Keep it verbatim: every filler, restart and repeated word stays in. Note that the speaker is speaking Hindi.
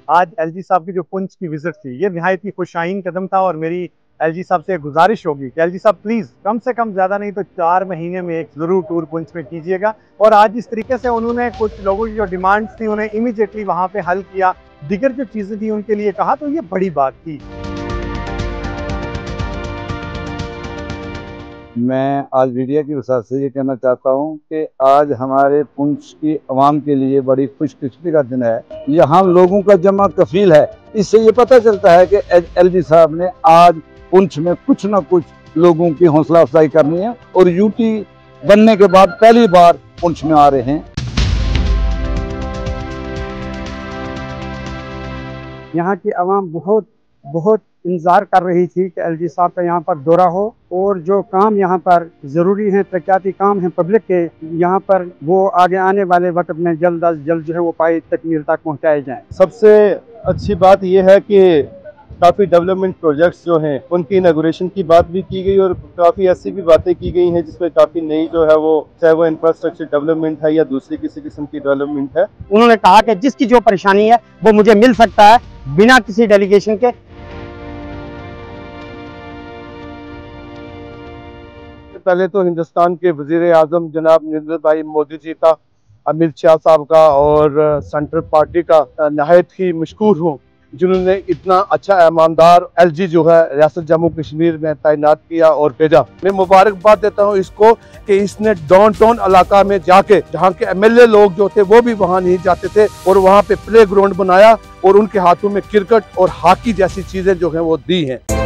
आज एलजी साहब की जो पुंछ की विजिट थी, ये निहायत ही खुशाइन कदम था और मेरी एलजी साहब से गुजारिश होगी कि एलजी साहब प्लीज़ कम से कम ज़्यादा नहीं तो चार महीने में एक ज़रूर टूर पुंछ में कीजिएगा। और आज जिस तरीके से उन्होंने कुछ लोगों की जो डिमांड्स थी उन्हें इमीडिएटली वहाँ पे हल किया, दिगर जो चीज़ें थी उनके लिए कहा, तो ये बड़ी बात थी। मैं आज मीडिया की वसात से ये कहना चाहता हूँ कि आज हमारे पुंछ की आवाम के लिए बड़ी खुशकिस्मती का दिन है। यहाँ लोगों का जमा कफील है। इससे ये पता चलता है कि एलजी साहब ने आज पुंछ में कुछ ना कुछ लोगों की हौसला अफजाई करनी है और यूटी बनने के बाद पहली बार पुंछ में आ रहे हैं। यहाँ की आवाम बहुत बहुत इंतज़ार कर रही थी कि एलजी साहब का यहाँ पर दौरा हो और जो काम यहाँ पर ज़रूरी हैं, तरक्याती काम हैं पब्लिक के, यहाँ पर वो आगे आने वाले वक्त में जल्द अज जल्द जो है वो पाई तकमील तक पहुँचाए जाएँ। सबसे अच्छी बात यह है कि काफ़ी डेवलपमेंट प्रोजेक्ट्स जो हैं उनकी इनॉग्रेशन की बात भी की गई और काफ़ी ऐसी भी बातें की गई हैं जिसमें काफ़ी नई जो है वो चाहे वो इंफ्रास्ट्रक्चर डेवलपमेंट है या दूसरी किसी किस्म की डेवलपमेंट है। उन्होंने कहा कि जिसकी जो परेशानी है वो मुझे मिल सकता है बिना किसी डेलीगेशन के। पहले तो हिंदुस्तान के वजीर आजम जनाब नरेंद्र भाई मोदी जी का, अमित शाह साहब का और सेंट्रल पार्टी का नहायत ही मशकूर हूँ जिन्होंने इतना अच्छा ईमानदार एलजी जो है रियासत जम्मू कश्मीर में तैनात किया और भेजा। मैं मुबारकबाद देता हूँ इसको कि इसने डाउन टाउन इलाका में जाके जहाँ के एमएलए लोग जो थे वो भी वहाँ नहीं जाते थे और वहाँ पे प्ले ग्राउंड बनाया और उनके हाथों में क्रिकेट और हॉकी जैसी चीजें जो है वो दी हैं।